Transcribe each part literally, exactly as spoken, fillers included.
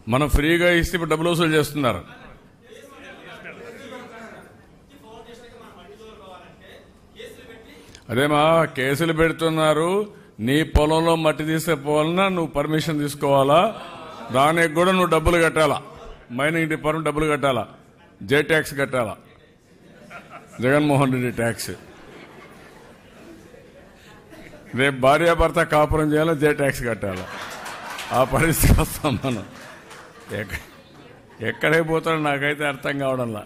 మనం ఫ్రీగా ఇస్తే ఇప్పుడు డబ్బులు వసూలు చేస్తున్నారు. అదేమా కేసులు పెడుతున్నారు. నీ పొలంలో మట్టి తీసుకుపోవాలన్నా నువ్వు పర్మిషన్ తీసుకోవాలా, దానికి కూడా నువ్వు డబ్బులు కట్టాలా, మైనింగ్ డిపార్ట్మెంట్ డబ్బులు కట్టాలా, జే ట్యాక్స్ కట్టాలా, జగన్మోహన్ రెడ్డి ట్యాక్స్. రేపు భార్యాభర్త కాపురం చేయాలో జే ట్యాక్స్ కట్టాలా. ఆ పరిస్థితి వస్తాం మనం. ఎక్కడికి పోతాడో నాకైతే అర్థం కావడంలా.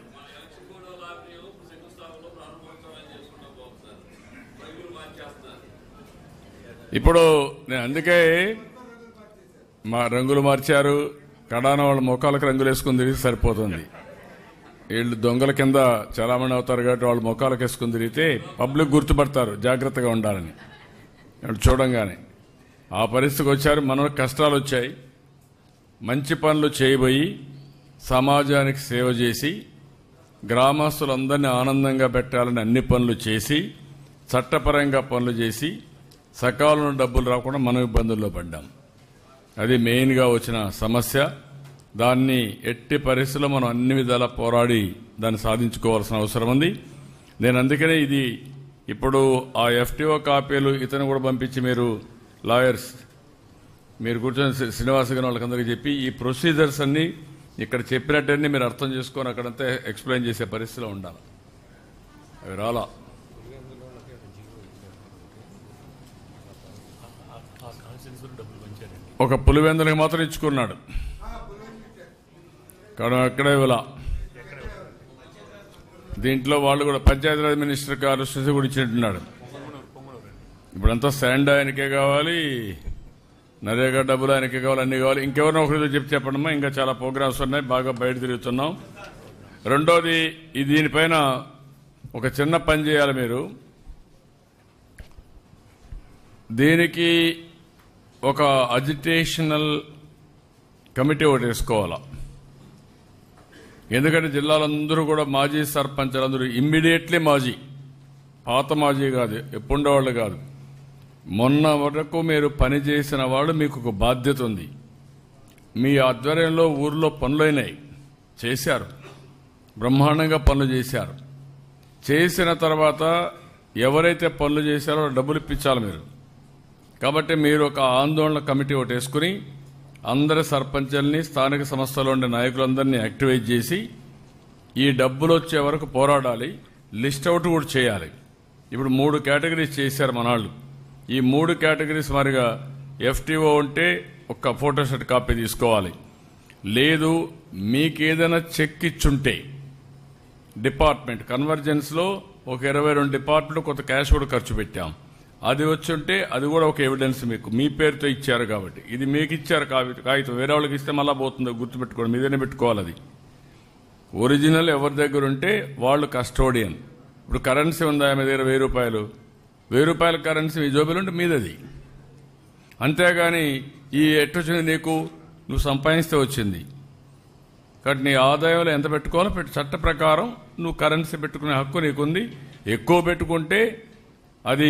ఇప్పుడు నేను అందుకే మా రంగులు మార్చారు. కడాన వాళ్ళ ముఖాలకు రంగులు వేసుకుని తిరిగితే సరిపోతుంది. వీళ్ళు దొంగల కింద చాలామంది అవుతారు కాబట్టి వాళ్ళ ముఖాలకు వేసుకుని తిరిగితే పబ్లిక్ గుర్తుపడతారు, జాగ్రత్తగా ఉండాలని. చూడంగానే ఆ పరిస్థితికి వచ్చారు. మనకు కష్టాలు వచ్చాయి. మంచి పనులు చేయబోయి సమాజానికి సేవ చేసి గ్రామస్తులందరినీ ఆనందంగా పెట్టాలని అన్ని పనులు చేసి చట్టపరంగా పనులు చేసి సకాలంలో డబ్బులు రాకుండా మనం ఇబ్బందుల్లో పడ్డాం. అది మెయిన్గా వచ్చిన సమస్య. దాన్ని ఎట్టి పరిస్థితుల్లో మనం అన్ని విధాలా పోరాడి దాన్ని సాధించుకోవాల్సిన అవసరం ఉంది. నేను అందుకనే ఇది ఇప్పుడు ఆ ఎఫ్టీఓ కాపీలు ఇతను కూడా పంపించి మీరు లాయర్స్ మీరు కూర్చొని శ్రీనివాస గారి వాళ్ళకందరికీ చెప్పి ఈ ప్రొసీజర్స్ అన్ని ఇక్కడ చెప్పినట్టన్నీ మీరు అర్థం చేసుకొని అక్కడంతా ఎక్స్ప్లెయిన్ చేసే పరిస్థితిలో ఉండాలి. అవి రాలా. ఒక పులివెందులకు మాత్రం ఇచ్చుకున్నాడు, కానీ అక్కడే ఇలా దీంట్లో వాళ్ళు కూడా పంచాయతీరాజ్ మినిస్టర్ గారు సృష్టి కూడా ఇచ్చినట్టున్నాడు. ఇప్పుడంతా శాండ్ ఆయనకే కావాలి, నరేగా డబ్బులు ఆయనకే కావాలి, అన్ని కావాలి. ఇంకెవరినో ఒకరితో చెప్పి చెప్పడమా, ఇంకా చాలా ప్రోగ్రామ్స్ ఉన్నాయి, బాగా బయట తిరుగుతున్నాం. రెండోది దీనిపైన ఒక చిన్న పని చేయాలి మీరు. దీనికి ఒక అజిటేషనల్ కమిటీ ఒకటి వేసుకోవాలా. ఎందుకంటే జిల్లాలందరూ కూడా మాజీ సర్పంచ్లందరూ ఇమ్మీడియట్లీ మాజీ, పాత మాజీ కాదు, ఎప్పుడుండేవాళ్ళు కాదు. మొన్న వరకు మీరు పనిచేసిన వాళ్ళు మీకు ఒక బాధ్యత ఉంది. మీ ఆధ్వర్యంలో ఊర్లో పనులైనాయి, చేశారు, బ్రహ్మాండంగా పనులు చేశారు. చేసిన తర్వాత ఎవరైతే పనులు చేశారో డబ్బులు ఇప్పించాలి మీరు. కాబట్టి మీరు ఒక ఆందోళన కమిటీ ఒకటి వేసుకుని అందరి సర్పంచుల్ని స్థానిక సంస్థలో ఉండే నాయకులందరినీ యాక్టివేట్ చేసి ఈ డబ్బులు వచ్చే వరకు పోరాడాలి. లిస్ట్ అవుట్ కూడా చేయాలి. ఇప్పుడు మూడు కేటగిరీస్ చేశారు మనాళ్ళు. ఈ మూడు కేటగిరీస్ మారిగా ఎఫ్టీఓ ఉంటే ఒక ఫోటోస్టాట్ కాపీ తీసుకోవాలి. లేదు మీకేదైనా చెక్ ఇచ్చుంటే డిపార్ట్మెంట్ కన్వర్జెన్స్లో ఒక ఇరవై రెండు డిపార్ట్మెంట్ కొంత క్యాష్ కూడా ఖర్చు పెట్టాం, అది వచ్చుంటే అది కూడా ఒక ఎవిడెన్స్. మీకు మీ పేరుతో ఇచ్చారు కాబట్టి ఇది మీకు ఇచ్చారు కాగితం, వేరే వాళ్ళకి ఇస్తే మళ్ళా పోతుందో గుర్తుపెట్టుకోండి, మీదనే పెట్టుకోవాలి. అది ఒరిజినల్ ఎవరి దగ్గర ఉంటే వాళ్ళు కస్టోడియన్. ఇప్పుడు కరెన్సీ ఉందా మీ దగ్గర వెయ్యి రూపాయలు, వెయ్యి రూపాయల కరెన్సీ మీ జోబీలు ఉంటే మీదది. అంతేగాని ఈ ఎట్టొచ్చింది నీకు, నువ్వు సంపాదిస్తే వచ్చింది కాబట్టి నీ ఆదాయంలో ఎంత పెట్టుకోవాలో పెట్టు. చట్ట ప్రకారం నువ్వు కరెన్సీ పెట్టుకునే హక్కు నీకుంది. ఎక్కువ పెట్టుకుంటే అది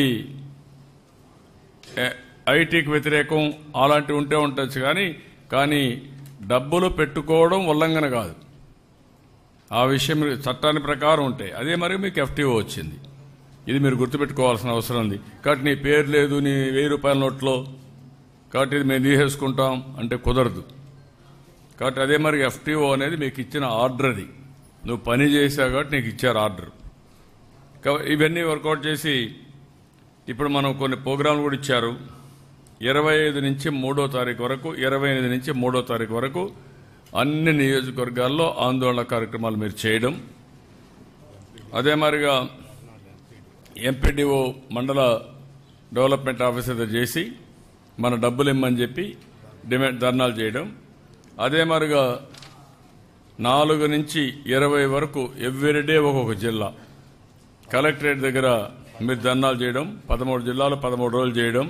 ఐటీకి వ్యతిరేకం, అలాంటివి ఉంటే ఉండొచ్చు. కానీ కానీ డబ్బులు పెట్టుకోవడం ఉల్లంఘన కాదు. ఆ విషయం చట్టాన్ని ప్రకారం ఉంటాయి. అదే మరి మీకు ఎఫ్టీఓ వచ్చింది. ఇది మీరు గుర్తుపెట్టుకోవాల్సిన అవసరం ఉంది. కాబట్టి నీ పేరు లేదు నీ వెయ్యి రూపాయల నోట్లో, కాబట్టి ఇది మేము తీసేసుకుంటాం అంటే కుదరదు. కాబట్టి అదే మరి ఎఫ్టీఓ అనేది మీకు ఇచ్చిన ఆర్డర్. అది నువ్వు పని చేసావు కాబట్టి నీకు ఇచ్చారు ఆర్డర్. ఇవన్నీ వర్కౌట్ చేసి ఇప్పుడు మనం కొన్ని ప్రోగ్రాంలు కూడా ఇచ్చారు. ఇరవై ఐదు నుంచి మూడో తారీఖు వరకు ఇరవై ఎనిమిది నుంచి మూడో తారీఖు వరకు అన్ని నియోజకవర్గాల్లో ఆందోళన కార్యక్రమాలు మీరు చేయడం. అదే మరిగా ఎంపీడీఓ మండల డెవలప్మెంట్ ఆఫీసర్ చేసి మన డబ్బులు ఇమ్మని చెప్పి డిమాండ్ ధర్నాలు చేయడం. అదే మరిగా నాలుగు నుంచి ఇరవై వరకు ఎవ్రీడే ఒక్కొక్క జిల్లా కలెక్టరేట్ దగ్గర మీరు ధర్నాలు చేయడం. పదమూడు జిల్లాలు పదమూడు రోజులు చేయడం.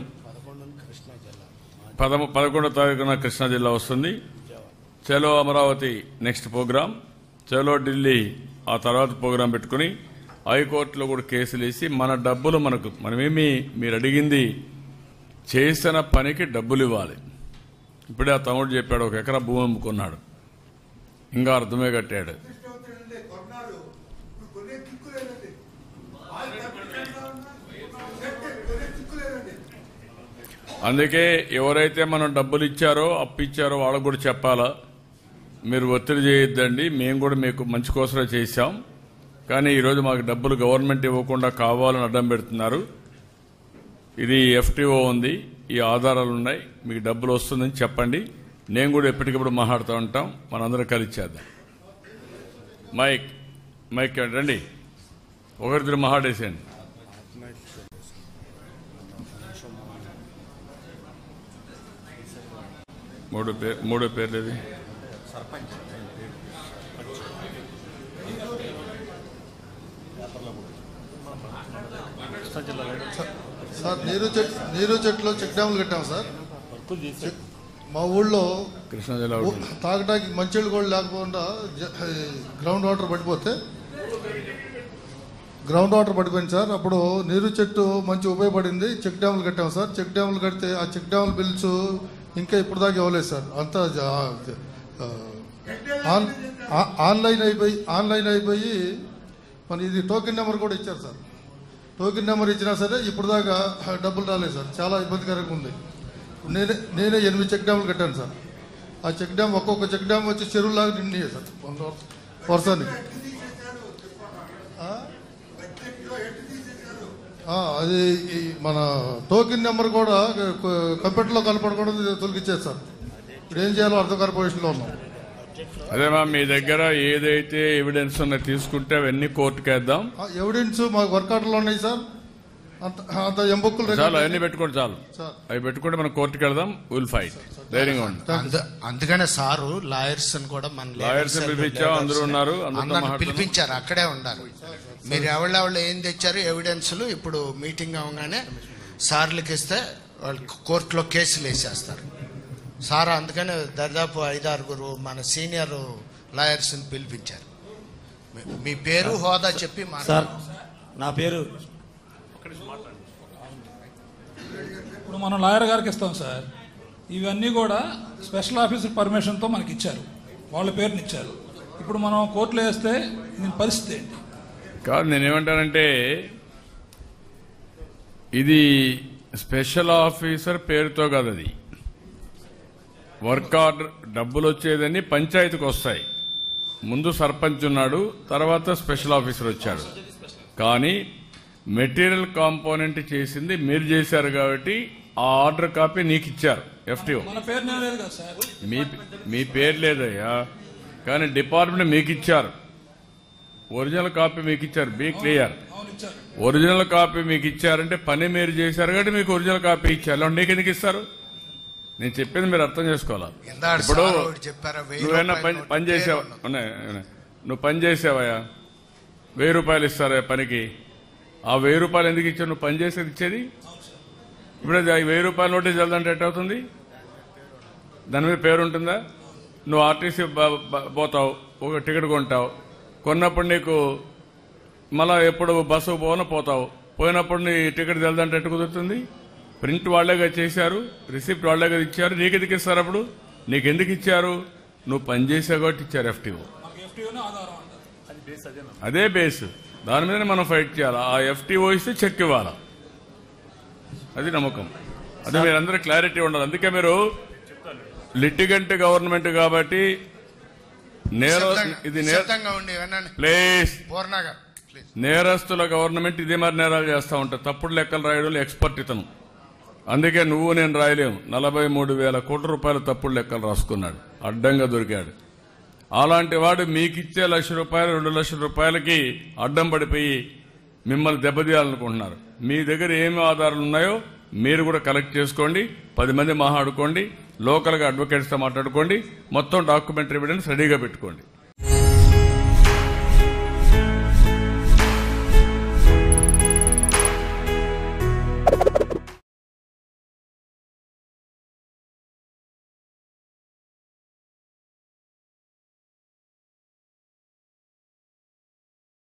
పదమూ పదకొండో తారీఖున కృష్ణా జిల్లా వస్తుంది. చలో అమరావతి నెక్స్ట్ ప్రోగ్రాం, చలో ఢిల్లీ ఆ తర్వాత ప్రోగ్రాం పెట్టుకుని హైకోర్టులో కూడా కేసులు వేసి మన డబ్బులు మనకు మనమేమి మీరు అడిగింది చేసిన పనికి డబ్బులు ఇవ్వాలి. ఇప్పుడే ఆ తమ్ముడు చెప్పాడు, ఒక ఎకరా భూమి అమ్ముకున్నాడు, ఇంకా అర్థమే కట్టాడు. అందుకే ఎవరైతే మనం డబ్బులు ఇచ్చారో అప్పు ఇచ్చారో వాళ్ళకు కూడా చెప్పాలా, మీరు ఒత్తిడి చేయొద్దండి, మేము కూడా మీకు మంచి కోసమే చేశాం, కానీ ఈరోజు మాకు డబ్బులు గవర్నమెంట్ ఇవ్వకుండా కావాలని అడ్డం పెడుతున్నారు, ఇది ఎఫ్టీఓ ఉంది, ఈ ఆధారాలు ఉన్నాయి, మీకు డబ్బులు వస్తుందని చెప్పండి. నేను కూడా ఎప్పటికప్పుడు మాట్లాడుతూ ఉంటాం, మనందరం కలిసి చేద్దాం. మైక్ మైక్ రండి, ఒకరిద్దరు మాట్లాడేసేయండి. మూడు పేరు మూడో పేర్లు ఇది సార్. నీరు చెట్ నీరు చెట్లు చెక్ డ్యాములు కట్టాం సార్. మా ఊళ్ళో కృష్ణా జిల్లా తాగడానికి మంచినీళ్ళు కూడా లేకుండా గ్రౌండ్ వాటర్ పడిపోతే గ్రౌండ్ వాటర్ పడిపోయింది సార్. అప్పుడు నీరు చెట్టు మంచి ఉపయోగపడింది, చెక్ డ్యాములు కట్టాం సార్. చెక్ డ్యాములు కడితే ఆ చెక్ డ్యాముల బిల్స్ ఇంకా ఇప్పుడు దాకా ఇవ్వలేదు సార్. అంతా ఆన్లైన్ అయిపోయి ఆన్లైన్ అయిపోయి మన ఇది టోకెన్ నెంబర్ కూడా ఇచ్చారు సార్. టోకెన్ నెంబర్ ఇచ్చినా సరే ఇప్పుడు దాకా డబ్బులు రాలేదు సార్, చాలా ఇబ్బందికరంగా ఉంది. నేనే నేనే ఎనిమిది చెక్ డ్యాములు కట్టాను సార్. ఆ చెక్ డ్యామ్ ఒక్కొక్క చెక్ డ్యామ్ వచ్చి చెరువులాగా నిండియే సార్ వర్షానికి. అది మన టోకెన్ నెంబర్ కూడా కంప్యూటర్లో కనపడకూడదు, తొలగిచ్చేది సార్. ఇప్పుడు ఏం చేయాలో అర్థకార పొజిషన్లో ఉన్నాం. అదేమా మీ దగ్గర ఏదైతే ఎవిడెన్స్ ఉన్నాయి తీసుకుంటే అవన్నీ కోర్టుకి వేద్దాం. ఎవిడెన్స్ మాకు వర్క్ ఆర్డర్లో ఉన్నాయి సార్. అంత అంత ఎంబుక్కులు చాలు, అవన్నీ పెట్టుకోండి చాలు, అవి పెట్టుకుంటే మనం కోర్టుకి వెళ్దాం, విల్ ఫైట్, ధైర్యంగా ఉంది. అందుకనే సారు లాయర్స్ కూడా మన లాయర్స్ పిలిపించాం, అందరూ ఉన్నారు, పిలిపించారు, అక్కడే ఉన్నారు. మీరు ఎవళ్ళెవళ్ళు ఏం తెచ్చారు ఎవిడెన్స్లు ఇప్పుడు మీటింగ్ అవగానే సార్లకి ఇస్తే వాళ్ళు కోర్టులో కేసులు వేసేస్తారు సార్. అందుకనే దాదాపు ఐదారుగురు మన సీనియర్ లాయర్స్ని పిలిపించారు. మీ పేరు హోదా చెప్పి సార్. నా పేరు ఇప్పుడు మనం లాయర్ గారికి ఇస్తాం సార్. ఇవన్నీ కూడా స్పెషల్ ఆఫీసర్ పర్మిషన్తో మనకి ఇచ్చారు, వాళ్ళ పేరుని ఇచ్చారు. ఇప్పుడు మనం కోర్టులో వేస్తే దీని పరిస్థితి ఏంటి? కాదు, నేనేమంటానంటే ఇది స్పెషల్ ఆఫీసర్ పేరుతో కాదు, అది వర్క్ ఆర్డర్. డబ్బులు వచ్చేదని పంచాయతీకి వస్తాయి, ముందు సర్పంచ్ ఉన్నాడు, తర్వాత స్పెషల్ ఆఫీసర్ వచ్చాడు. కానీ మెటీరియల్ కాంపోనెంట్ చేసింది మీరు చేశారు కాబట్టి ఆ ఆర్డర్ కాపీ నీకు ఇచ్చారు ఎఫ్టీఓ. మీ మీ పేరు లేదయ్యా, కానీ డిపార్ట్మెంట్ మీకు ఇచ్చారు, ఒరిజినల్ కాపీ మీకు ఇచ్చారు. బీ క్లియర్, ఒరిజినల్ కాపీ మీకు ఇచ్చారంటే పని మీరు చేశారు కాబట్టి మీకు ఒరిజినల్ కాపీ ఇచ్చారు. నీకు ఎందుకు ఇస్తారు? నేను చెప్పేది మీరు అర్థం చేసుకోవాలి. ఇప్పుడు నువ్వైనా పని పని చేసావా, నువ్వు పని చేసావయ్యా, వెయ్యి రూపాయలు ఇస్తారా పనికి? ఆ వెయ్యి రూపాయలు ఎందుకు ఇచ్చావు? నువ్వు పని చేసేది ఇచ్చేది. ఇప్పుడు అది వెయ్యి రూపాయల నోటీస్ వెళ్దంటే ఎట్ అవుతుంది? దాని మీద పేరు ఉంటుందా? నువ్వు ఆర్టీసీ పోతావు, ఒక టికెట్ కొంటావు, కొన్నప్పుడు నీకు మళ్ళా ఎప్పుడు బస్సు పోన పోతావు, పోయినప్పుడు నీ టికెట్ వెళ్దంటే ఎట్టు కుదురుతుంది? ప్రింట్ వాళ్లేగా చేశారు, రిసిప్ట్ వాళ్లేగా ఇచ్చారు, నీకు ఎందుకు ఇస్తారు? అప్పుడు నీకు ఎందుకు ఇచ్చారు? నువ్వు పనిచేసావు కాబట్టి ఇచ్చారు ఎఫ్టీఓ. అదే బేస్, దాని మీదనే మనం ఫైట్ చేయాలి. ఆ ఎఫ్టీఓ ఇస్తే చెక్ ఇవ్వాలా, అది నమ్మకం. అదే మీరందరూ క్లారిటీ ఉండాలి. అందుకే మీరు లిటిగెంట్ గవర్నమెంట్ కాబట్టి ఇది ప్లీజ్ నేరస్తుల గవర్నమెంట్ ఇదే మరి నేరాలు చేస్తూ ఉంటారు. తప్పుడు లెక్కలు రాయడంలో ఎక్స్పర్ట్ ఇతను. అందుకే నువ్వు నేను రాయలేము. నలభై మూడు వేల కోట్ల రూపాయల తప్పుడు లెక్కలు రాసుకున్నాడు, అడ్డంగా దొరికాడు. అలాంటి వాడు మీకిచ్చే లక్ష రూపాయలు రెండు లక్షల రూపాయలకి అడ్డం పడిపోయి మిమ్మల్ని దెబ్బతీయాలనుకుంటున్నారు. మీ దగ్గర ఏమి ఆధారాలు ఉన్నాయో మీరు కూడా కలెక్ట్ చేసుకోండి, పది మంది మాట్లాడుకోండి, లోకల్గా అడ్వకేట్స్తో మాట్లాడుకోండి, మొత్తం డాక్యుమెంటరీ ఎవిడెన్స్ రెడీగా పెట్టుకోండి.